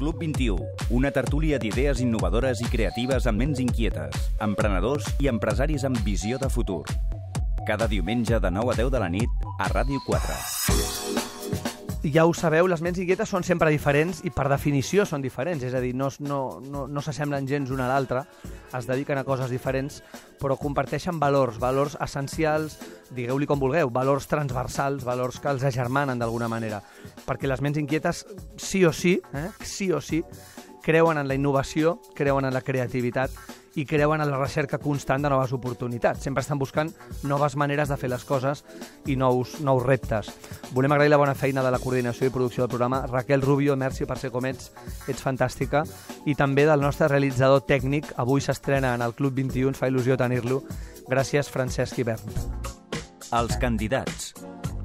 Club 21, una tertúlia d'idees innovadores i creatives amb ments inquietes, emprenedors i empresaris amb visió de futur. Cada diumenge de 9 a 10 de la nit a Ràdio 4. Ja ho sabeu, les ments inquietes són sempre diferents i per definició són diferents, és a dir, no s'assemblen gens una a l'altra, es dediquen a coses diferents, però comparteixen valors essencials, digueu-li com vulgueu, valors transversals, valors que els agermanen d'alguna manera, perquè les ments inquietes sí o sí, creuen en la innovació, creuen en la creativitat i creuen en la recerca constant de noves oportunitats. Sempre estan buscant noves maneres de fer les coses i nous reptes. Volem agrair la bona feina de la coordinació i producció del programa. Raquel Rubio, merci per ser com ets fantàstica. I també del nostre realitzador tècnic, avui s'estrena en el Club 21, ens fa il·lusió tenir-lo. Gràcies, Francesc Hivern. Els candidats.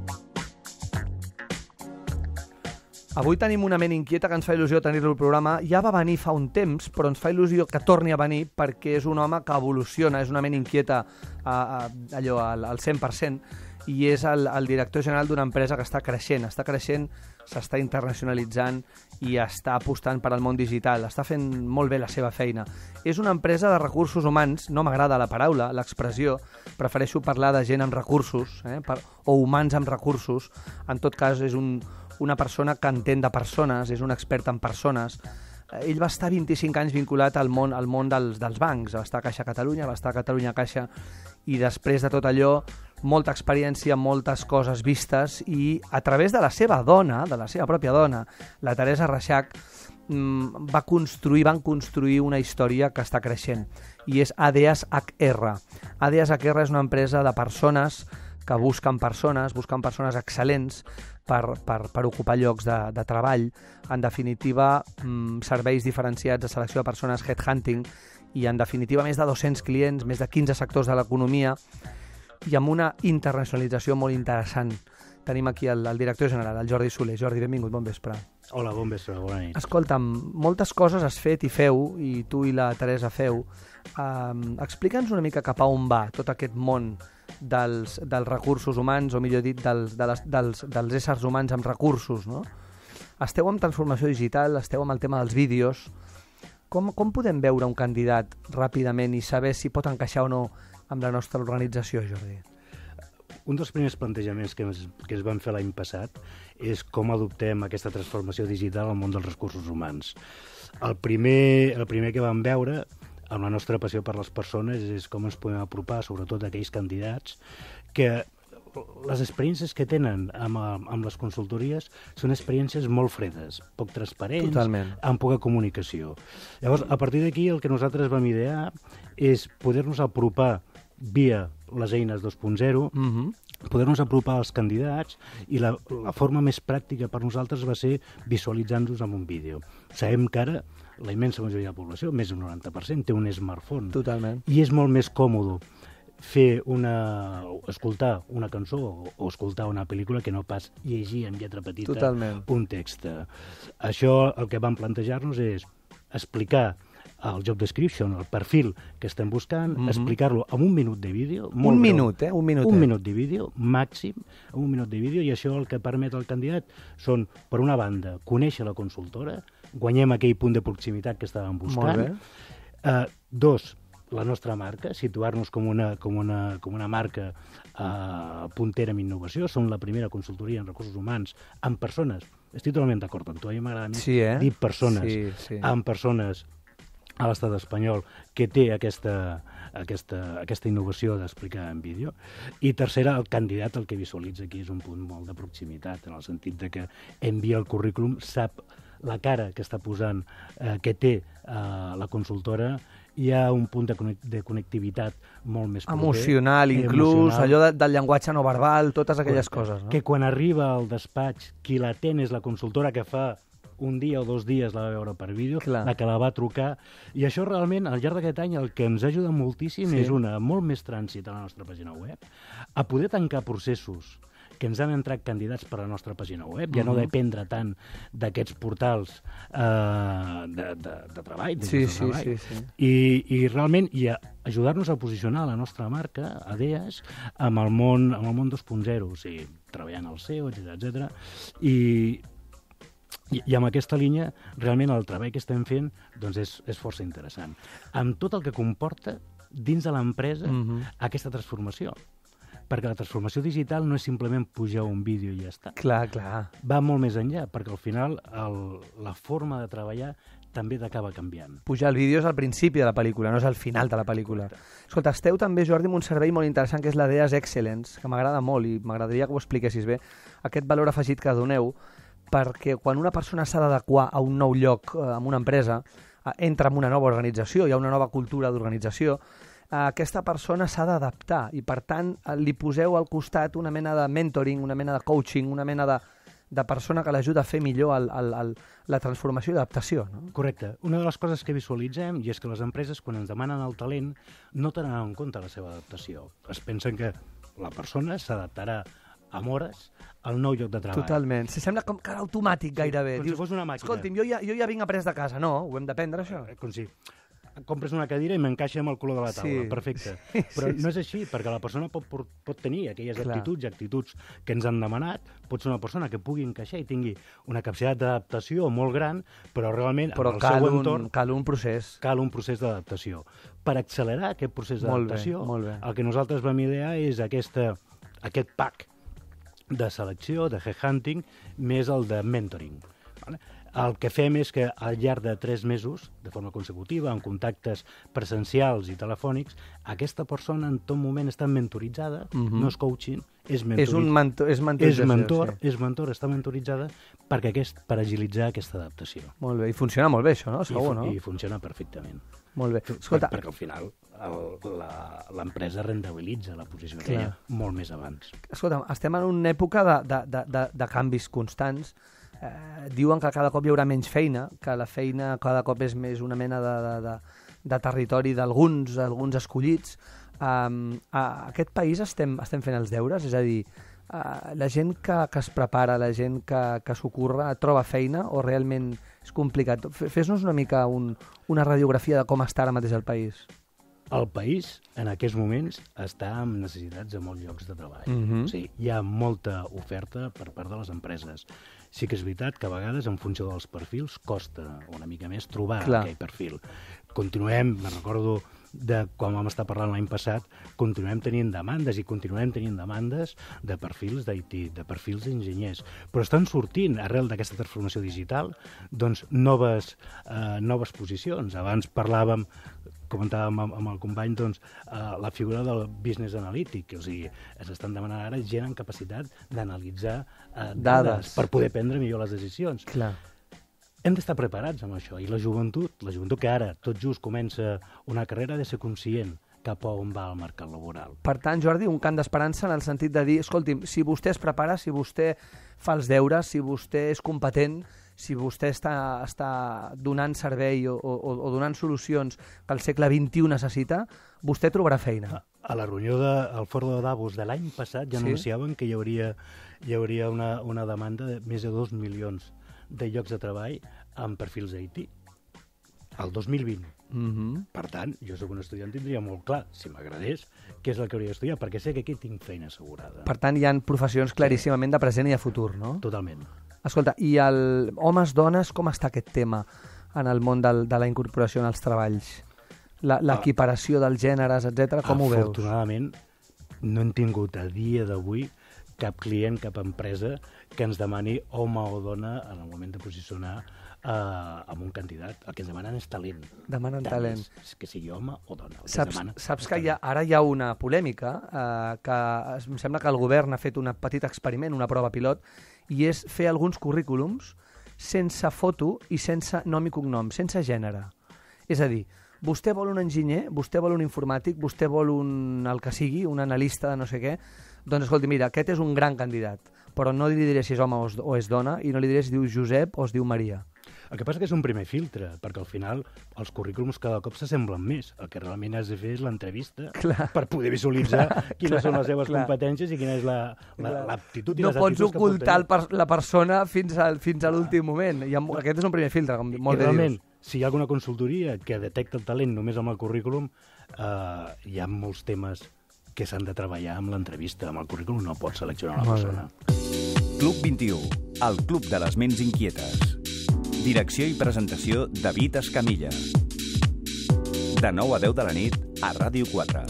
Avui tenim una ment inquieta que ens fa il·lusió tenir-lo al programa. Ja va venir fa un temps, però ens fa il·lusió que torni a venir perquè és un home que evoluciona, és una ment inquieta allò al 100%, i és el director general d'una empresa que està creixent, s'està internacionalitzant i està apostant per al món digital, està fent molt bé la seva feina. És una empresa de recursos humans, no m'agrada la paraula, l'expressió, prefereixo parlar de gent amb recursos, o humans amb recursos. En tot cas, és una persona que entén de persones, és un expert en persones. Ell va estar 25 anys vinculat al món dels bancs, va estar a Caixa Catalunya, va estar a Catalunya Caixa, i després de tot allò, molta experiència, moltes coses vistes, i a través de la seva dona, de la seva pròpia dona, la Teresa Reixach, van construir una història que està creixent, i és ADEAS HR. ADEAS HR és una empresa de persones que busquen persones excel·lents per ocupar llocs de treball. En definitiva, serveis diferenciats de selecció de persones, headhunting, i en definitiva més de 200 clients, més de 15 sectors de l'economia, i amb una internacionalització molt interessant. Tenim aquí el director general, el Jordi Soler. Jordi, benvingut, bon vespre. Hola, bon vespre, bona nit. Escolta'm, moltes coses has fet i feu, i tu i la Teresa feu. Explica'ns una mica cap a on va tot aquest món dels recursos humans, o millor dit, dels éssers humans amb recursos, no? Esteu en transformació digital, esteu amb el tema dels vídeos. Com podem veure un candidat ràpidament i saber si pot encaixar o no amb la nostra organització, Jordi? Un dels primers plantejaments que es van fer l'any passat és com adoptem aquesta transformació digital al món dels recursos humans. El primer que vam veure, amb la nostra passió per les persones, és com ens podem apropar, sobretot a aquells candidats que les experiències que tenen amb les consultories són experiències molt fredes, poc transparents, totalment, amb poca comunicació. Llavors, a partir d'aquí, el que nosaltres vam idear és poder-nos apropar via les eines 2.0, poder-nos apropar als candidats, i la forma més pràctica per nosaltres va ser visualitzant-nos amb un vídeo. Sabem que ara la immensa majoria de la població, més d'un 90%, té un smartphone. Totalment. I és molt més còmode escoltar una cançó o escoltar una pel·lícula que no pas llegir en lletra petita un text. Això, el que vam plantejar-nos és explicar el job description, el perfil que estem buscant, explicar-lo amb un minut de vídeo. Un minut de vídeo, màxim, un minut de vídeo, i això el que permet al candidat són, per una banda, conèixer la consultora, guanyem aquell punt de proximitat que estàvem buscant. Dos, la nostra marca, situar-nos com una marca puntera en innovació. Som la primera consultoria en recursos humans amb persones. Estic totalment d'acord amb tu, a mi m'agrada més dir persones, amb persones a l'estat espanyol que té aquesta innovació d'explicar en vídeo. I tercera, el candidat el que visualitza aquí és un punt molt de proximitat, en el sentit de que envia el currículum, sap la cara que està posant, que té la consultora. Hi ha un punt de connectivitat molt més proper. Emocional, inclús, allò del llenguatge no verbal, totes aquelles coses, no? Que quan arriba al despatx, qui l'atén és la consultora que fa un dia o 2 dies la va veure per vídeo, la que la va trucar. I això realment, al llarg d'aquest any, el que ens ajuda moltíssim és molt més trànsit a la nostra pàgina web, a poder tancar processos que ens han entrat candidats per a la nostra pàgina web, ja no dependre tant d'aquests portals de treball. I realment ajudar-nos a posicionar la nostra marca, ADEAS, amb el món 2.0, o sigui, treballant al SEO, etc. I I amb aquesta línia, realment el treball que estem fent doncs és força interessant. Amb tot el que comporta dins de l'empresa aquesta transformació. Perquè la transformació digital no és simplement pujar un vídeo i ja està. Clar. Va molt més enllà, perquè al final la forma de treballar també t'acaba canviant. Pujar el vídeo és al principi de la pel·lícula, no és al final de la pel·lícula. Escolta, esteu també, Jordi, amb un servei molt interessant que és l'Ideas Excellence, que m'agrada molt i m'agradaria que ho expliquessis bé, aquest valor afegit que doneu, perquè quan una persona s'ha d'adequar a un nou lloc, en una empresa, entra en una nova organització, hi ha una nova cultura d'organització, aquesta persona s'ha d'adaptar i, per tant, li poseu al costat una mena de mentoring, una mena de coaching, una mena de persona que l'ajuda a fer millor la transformació i l'adaptació. No? Correcte. Una de les coses que visualitzem i és que les empreses, quan ens demanen el talent, no tenen en compte la seva adaptació. Es pensen que la persona s'adaptarà amb hores al nou lloc de treball. Totalment. Si sembla com que era automàtic gairebé. Com si fos una màquina. Escolti'm, jo ja vinc après de casa. No, ho hem d'aprendre, això. Com si compres una cadira i m'encaixa amb el color de la taula. Sí. Perfecte. Però no és així, perquè la persona pot tenir aquelles actituds que ens han demanat. Pot ser una persona que pugui encaixar i tingui una capacitat d'adaptació molt gran, però realment en el seu entorn cal un procés. Cal un procés d'adaptació. Per accelerar aquest procés d'adaptació, el que nosaltres vam idear és aquest pack de selecció, de headhunting, més el de mentoring. El que fem és que al llarg de 3 mesos, de forma consecutiva, amb contactes presencials i telefònics, aquesta persona en tot moment està mentoritzada, no és coaching, és mentor. És mentor, està mentoritzada per agilitzar aquesta adaptació. Molt bé, i funciona molt bé això, no? Segur, no? I funciona perfectament. Molt bé. Escolta, perquè al final l'empresa rentabilitza la posició que deia molt més abans. Escolta, estem en una època de canvis constants. Diuen que cada cop hi haurà menys feina, que la feina cada cop és més una mena de territori d'alguns escollits. A aquest país estem fent els deures? És a dir, la gent que es prepara, la gent que s'ocorre, troba feina o realment és complicat? Fes-nos una mica una radiografia de com està ara mateix el país. El país, en aquests moments, està amb necessitats de molts llocs de treball. O sigui, hi ha molta oferta per part de les empreses. Sí que és veritat que a vegades, en funció dels perfils, costa una mica més trobar aquell perfil. Continuem, me'n recordo de quan vam estar parlant l'any passat, continuem tenint demandes i continuem tenint demandes de perfils d'IT, de perfils d'enginyers. Però estan sortint, arrel d'aquesta transformació digital, doncs noves posicions. Abans comentàvem amb el company, doncs, la figura del business analític, o sigui, s'estan demanant ara gent amb capacitat d'analitzar dades per poder prendre millor les decisions. Clar. Hem d'estar preparats amb això, i la joventut que ara tot just comença una carrera, ha de ser conscient cap a on va el mercat laboral. Per tant, Jordi, un cant d'esperança en el sentit de dir, escolti'm, si vostè es prepara, si vostè fa els deures, si vostè és competent, si vostè està donant servei o donant solucions que el segle XXI necessita, vostè trobarà feina. A la reunió del Foro de Davos de l'any passat ja anunciaven que hi hauria una demanda de més de 2 milions de llocs de treball amb perfils IT. El 2020. Per tant, jo soc un estudiant, tindria molt clar, si m'agradés, què és el que hauria d'estudiar, perquè sé que aquí tinc feina assegurada. Per tant, hi ha professions claríssimament de present i de futur, no? Totalment. Escolta, i homes, dones, com està aquest tema en el món de la incorporació en els treballs? L'equiparació dels gèneres, etc. com ho veus? Afortunadament, no hem tingut a dia d'avui cap client, cap empresa que ens demani home o dona en el moment de posicionar amb un candidat. El que ens demanen és talent. Demanen talent. Que sigui home o dona. Saps que ara hi ha una polèmica, que em sembla que el govern ha fet un petit experiment, una prova pilot, i és fer alguns currículums sense foto i sense nom i cognom, sense gènere. És a dir, vostè vol un enginyer, vostè vol un informàtic, vostè vol el que sigui, un analista de no sé què, doncs escolti, mira, aquest és un gran candidat, però no li diré si és home o és dona i no li diré si diu Josep o es diu Maria. El que passa que és un primer filtre, perquè al final els currículums cada cop s'assemblen més. El que realment has de fer és l'entrevista per poder visualitzar quines són les seves competències i quina és l'aptitud i les aptituds que pot tenir. No pots ocultar la persona fins a l'últim moment. Aquest és un primer filtre, com molt bé dius. Si hi ha alguna consultoria que detecta el talent només amb el currículum, hi ha molts temes que s'han de treballar amb l'entrevista. Amb el currículum no pots seleccionar la persona. Club 21, el club de les ments inquietes. Direcció i presentació David Escamilla. De 9 a 10 de la nit a Ràdio 4.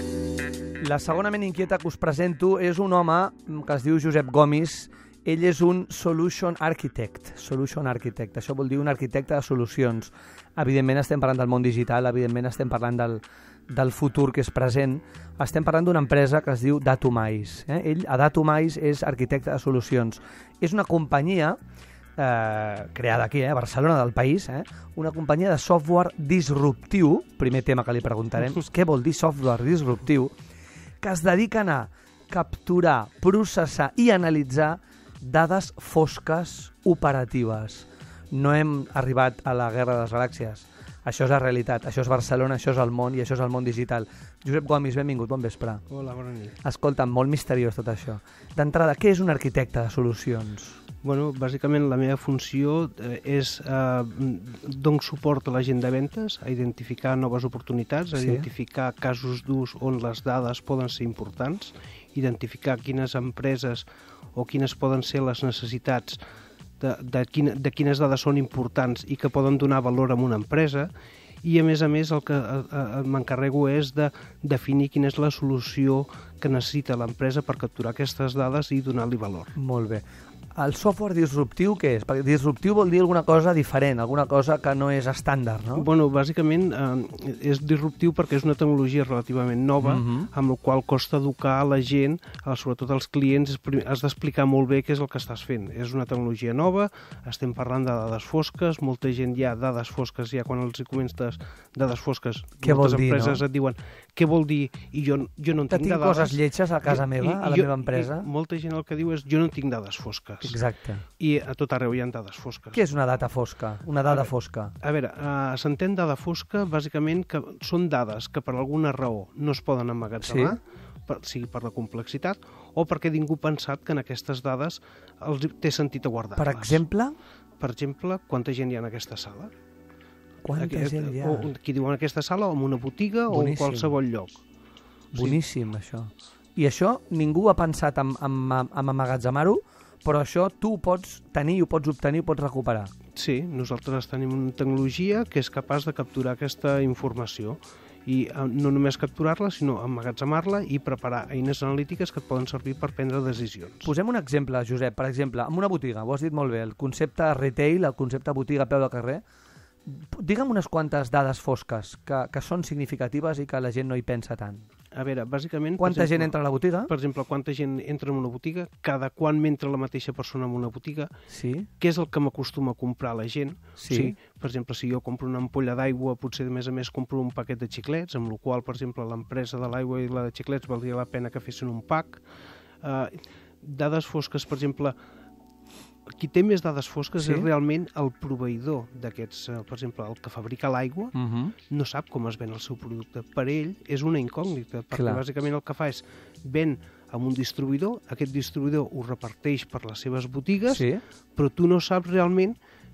La segona ment inquieta que us presento és un home que es diu Josep Gomis. Ell és un Solution Architect. Solution Architect. Això vol dir un arquitecte de solucions. Evidentment estem parlant del món digital, evidentment estem parlant del futur que és present. Estem parlant d'una empresa que es diu Datumais. Ell, a Datumais, és arquitecte de solucions. És una companyia creada aquí, a Barcelona, del país, una companyia de software disruptiu, primer tema que li preguntarem, què vol dir software disruptiu, que es dediquen a capturar, processar i analitzar dades fosques operatives. No hem arribat a la guerra de les galàxies. Això és la realitat, això és Barcelona, això és el món i això és el món digital. Josep Gomis, benvingut, bon vespre. Hola, bona nit. Escolta, molt misteriós tot això. D'entrada, què és un arquitecte de solucions? Bueno, bàsicament la meva funció és donar suport a la gent de ventes, a identificar noves oportunitats, a identificar casos d'ús on les dades poden ser importants, identificar quines empreses o quines poden ser les necessitats de quines dades són importants i que poden donar valor a una empresa, i a més el que m'encarrego és de definir quina és la solució que necessita l'empresa per capturar aquestes dades i donar-li valor. Molt bé. El software disruptiu què és? Perquè disruptiu vol dir alguna cosa diferent, alguna cosa que no és estàndard, no? Bueno, bàsicament és disruptiu perquè és una tecnologia relativament nova, amb la qual costa educar a la gent, sobretot als clients, has d'explicar molt bé què és el que estàs fent. És una tecnologia nova, estem parlant de dades fosques, molta gent ja dades fosques, ja quan els comentes dades fosques, moltes empreses et diuen què vol dir, i jo no en tinc de dades. Tinc coses lletges a casa meva, a la meva empresa? Molta gent el que diu és jo no tinc dades fosques. Exacte. I a tot arreu hi ha dades fosques. Què és una data fosca? Una dada fosca? A veure, s'entén dada fosca bàsicament que són dades que per alguna raó no es poden emmagatzemar, sigui per la complexitat o perquè ningú ha pensat que en aquestes dades té sentit a guardar-les. Per exemple? Per exemple, quanta gent hi ha en aquesta sala? Quanta gent hi ha? Qui diu en aquesta sala o en una botiga o en qualsevol lloc. Boníssim, això. I això ningú ha pensat en emmagatzemar-ho, però això tu ho pots tenir, ho pots obtenir, ho pots recuperar. Sí, nosaltres tenim una tecnologia que és capaç de capturar aquesta informació i no només capturar-la, sinó emmagatzemar-la i preparar eines analítiques que et poden servir per prendre decisions. Posem un exemple, Josep. Per exemple, en una botiga, ho has dit molt bé, el concepte retail, el concepte botiga a peu de carrer. Digue'm unes quantes dades fosques que són significatives i que la gent no hi pensa tant. A veure, bàsicament... Quanta gent entra a la botiga? Per exemple, quanta gent entra en una botiga, cada quan m'entra la mateixa persona en una botiga, què és el que m'acostuma a comprar la gent. Sí. Per exemple, si jo compro una ampolla d'aigua, potser a més compro un paquet de xiclets, amb la qual, per exemple, l'empresa de l'aigua i la de xiclets valdria la pena que fessin un pack. Dades fosques, per exemple, qui té més dades fosques és realment el proveïdor d'aquests, per exemple, el que fabrica l'aigua, no sap com es ven el seu producte. Per ell és una incògnita, perquè bàsicament el que fa és ven amb un distribuïdor, aquest distribuïdor ho reparteix per les seves botigues, però tu no saps realment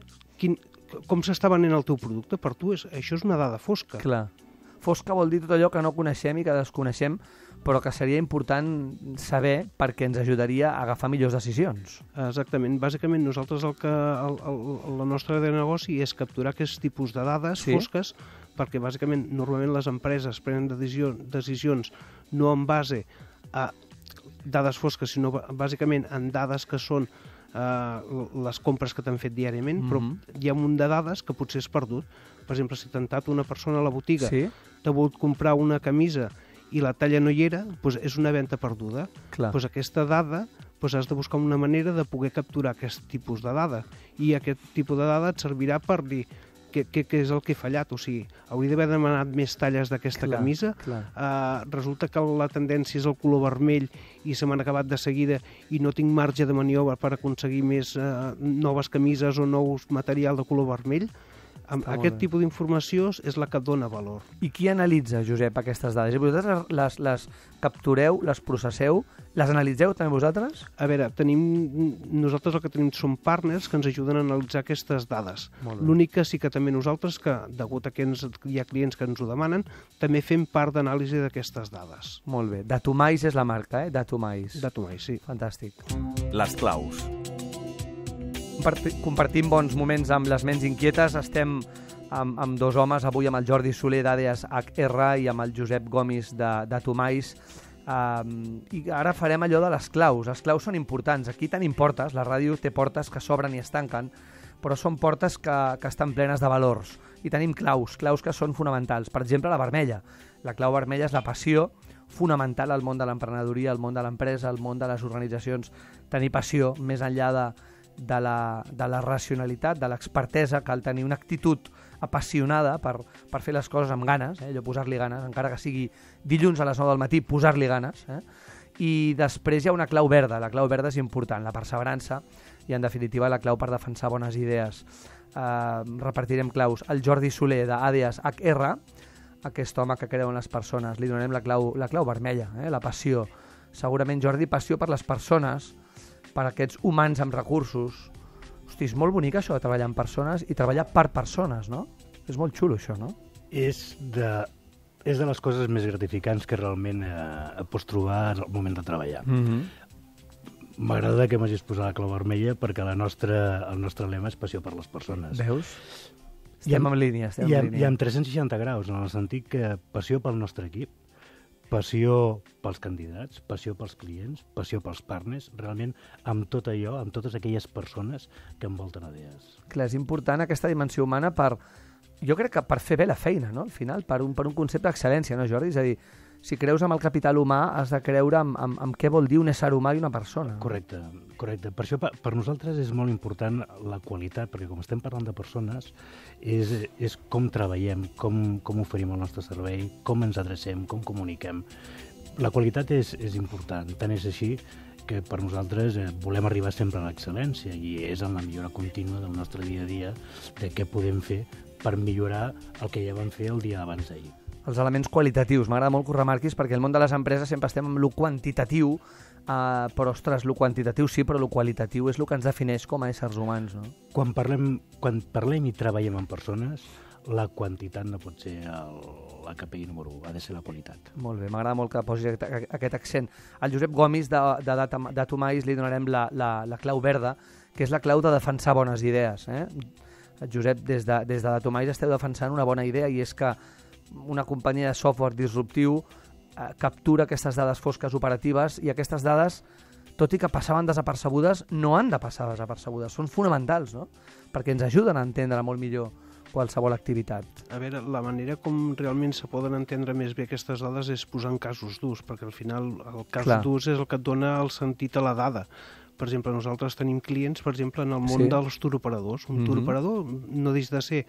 com s'està venent el teu producte. Per tu això és una dada fosca. Clar. Fosca vol dir tot allò que no coneixem i que desconeixem, però que seria important saber perquè ens ajudaria a agafar millors decisions. Exactament. Bàsicament, nosaltres la nostra idea de negoci és capturar aquests tipus de dades fosques, perquè bàsicament normalment les empreses prenen decisions no en base a dades fosques, sinó bàsicament en dades que són les compres que t'han fet diàriament, però hi ha un munt de dades que potser és perdut. Per exemple, si t'ha entrat una persona a la botiga, t'ha volgut comprar una camisa i la talla no hi era, doncs és una venda perduda. Doncs aquesta dada has de buscar una manera de poder capturar aquest tipus de dada, i aquest tipus de dada et servirà per dir què és el que he fallat. O sigui, hauria d'haver demanat més talles d'aquesta camisa, resulta que la tendència és el color vermell i se m'han acabat de seguida i no tinc marge de maniobra per aconseguir més noves camises o nous material de color vermell. Aquest tipus d'informació és la que dona valor. I qui analitza, Josep, aquestes dades? I vosaltres les captureu, les processeu, les analitzeu també vosaltres? A veure, nosaltres el que tenim són partners que ens ajuden a analitzar aquestes dades. L'únic que sí que també nosaltres, que degut a que hi ha clients que ens ho demanen, també fem part d'anàlisi d'aquestes dades. Molt bé. Datumais és la marca, Datumais. Datumais, sí. Fantàstic. Les claus. Compartim bons moments amb les ments inquietes. Estem amb dos homes, avui amb el Jordi Soler d'Àdeas HR i amb el Josep Gomis de Datumais. I ara farem allò de les claus. Les claus són importants. Aquí tenim portes, la ràdio té portes que s'obren i es tanquen, però són portes que estan plenes de valors. I tenim claus que són fonamentals. Per exemple, la vermella. La clau vermella és la passió fonamental al món de l'emprenedoria, al món de l'empresa, al món de les organitzacions. Tenir passió, més enllà de la racionalitat, de l'expertesa, cal tenir una actitud apassionada per fer les coses amb ganes, allò posar-li ganes, encara que sigui dilluns a les 9 del matí, posar-li ganes. I després hi ha una clau verda. La clau verda és important, la perseverança i, en definitiva, la clau per defensar bones idees. Repartirem claus. El Jordi Soler d'Àdeas HR, aquest home que creu en les persones, li donarem la clau vermella, la passió. Segurament, Jordi, passió per les persones, per aquests humans amb recursos. Hosti, és molt bonic això de treballar amb persones i treballar per persones, no? És molt xulo, això, no? És de les coses més gratificants que realment pots trobar al moment de treballar. M'agrada que m'hagis posat la clau vermella perquè el nostre lema és passió per les persones. Veus? Estem en línia. I amb 360 graus, en el sentit que passió pel nostre equip, passió pels candidats, passió pels clients, passió pels partners, realment amb tot allò, amb totes aquelles persones que envolten Àdeas. Clar, és important aquesta dimensió humana jo crec que per fer bé la feina, no? Al final, per un concepte d'excel·lència, no, Jordi? És a dir, si creus en el capital humà, has de creure en què vol dir un ésser humà i una persona. Correcte. Per això, per nosaltres és molt important la qualitat, perquè com estem parlant de persones, és com treballem, com oferim el nostre servei, com ens adrecem, com comuniquem. La qualitat és important, tant és així que per nosaltres volem arribar sempre a l'excel·lència i és en la millora contínua del nostre dia a dia de què podem fer per millorar el que ja vam fer el dia abans d'ahir. Els elements qualitatius. M'agrada molt que ho remarquis perquè el món de les empreses sempre estem amb lo quantitatiu, però, ostres, lo quantitatiu sí, però lo qualitatiu és el que ens defineix com a éssers humans, no? Quan parlem i treballem amb persones, la quantitat no pot ser la KPI número 1, ha de ser la qualitat. Molt bé, m'agrada molt que posis aquest accent. Al Josep Gomis de Datumais li donarem la clau verda, que és la clau de defensar bones idees. Josep, des de Datumais esteu defensant una bona idea i és que una companyia de software disruptiu captura aquestes dades fosques operatives i aquestes dades, tot i que passaven desapercebudes, no han de passar desapercebudes, són fonamentals, no? Perquè ens ajuden a entendre molt millor qualsevol activitat. A veure, la manera com realment se poden entendre més bé aquestes dades és posant casos durs, perquè al final el cas d'ús és el que et dona el sentit a la dada. Per exemple, nosaltres tenim clients, per exemple, en el món dels turoperadors. Un turoperador no deixa de ser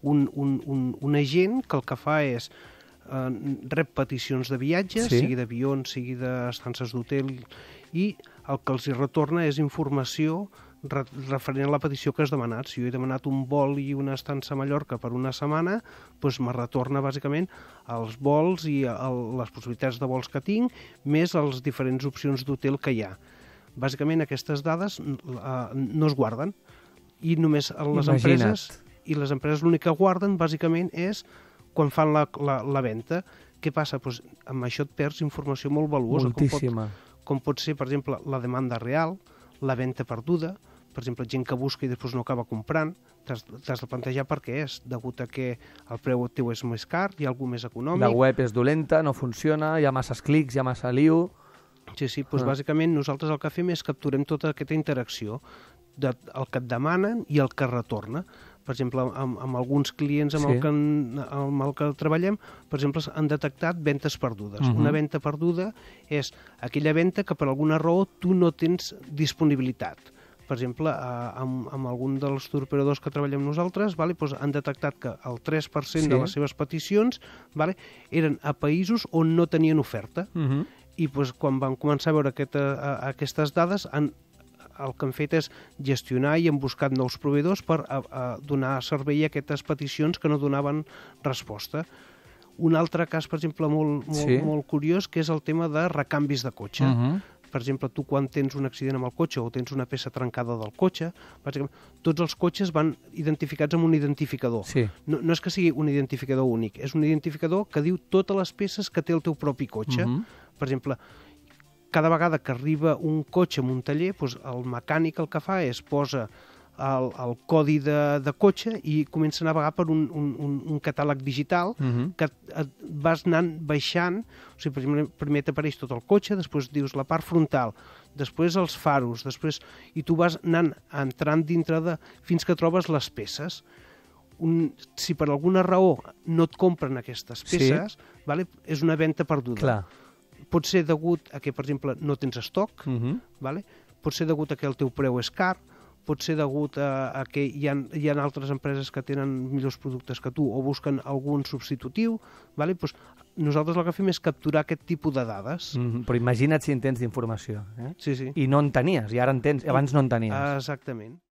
un agent que el que fa és rep peticions de viatges, sigui d'avions, sigui d'estances d'hotel, i el que els hi retorna és informació referent a la petició que has demanat. Si jo he demanat un vol i una estança a Mallorca per una setmana, doncs me retorna bàsicament els vols i les possibilitats de vols que tinc, més les diferents opcions d'hotel que hi ha. Bàsicament aquestes dades no es guarden i només les empreses l'únic que guarden bàsicament és quan fan la venda. Què passa? Doncs amb això et perds informació molt valuosa. Moltíssima. Com pot ser, per exemple, la demanda real, la venda perduda, per exemple, gent que busca i després no acaba comprant, t'has de plantejar per què és, degut a que el preu teu és més car, hi ha algú més econòmic. La web és dolenta, no funciona, hi ha masses clics, hi ha massa liu. Sí, doncs bàsicament nosaltres el que fem és capturem tota aquesta interacció, el que et demanen i el que retorna. Per exemple, amb alguns clients amb el que treballem, per exemple, han detectat ventes perdudes. Una venda perduda és aquella venda que per alguna raó tu no tens disponibilitat. Per exemple, amb algun dels turoperadors que treballem nosaltres, han detectat que el 3% de les seves peticions eren a països on no tenien oferta. I quan van començar a veure aquestes dades, el que hem fet és gestionar i hem buscat nous proveïdors per donar servei a aquestes peticions que no donaven resposta. Un altre cas, per exemple, molt curiós, que és el tema de recanvis de cotxe. Per exemple, tu quan tens un accident amb el cotxe o tens una peça trencada del cotxe, bàsicament, tots els cotxes van identificats amb un identificador. Sí. No és que sigui un identificador únic, és un identificador que diu totes les peces que té el teu propi cotxe. Per exemple, cada vegada que arriba un cotxe en un taller, doncs el mecànic el que fa és posa el codi de cotxe i comença a navegar per un catàleg digital que vas anant baixant. O sigui, primer t'apareix tot el cotxe, després dius la part frontal, després els faros, i tu vas entrant dintre fins que trobes les peces. Si per alguna raó no et compren aquestes peces, és una venda perduda. Clar. Pot ser degut a que, per exemple, no tens estoc, pot ser degut a que el teu preu és car, pot ser degut a que hi ha altres empreses que tenen millors productes que tu o busquen algun substitutiu. Nosaltres el que fem és capturar aquest tipus de dades. Però imagina't si en tens d'informació. Sí. I no en tenies, i ara en tens, abans no en tenies. Exactament.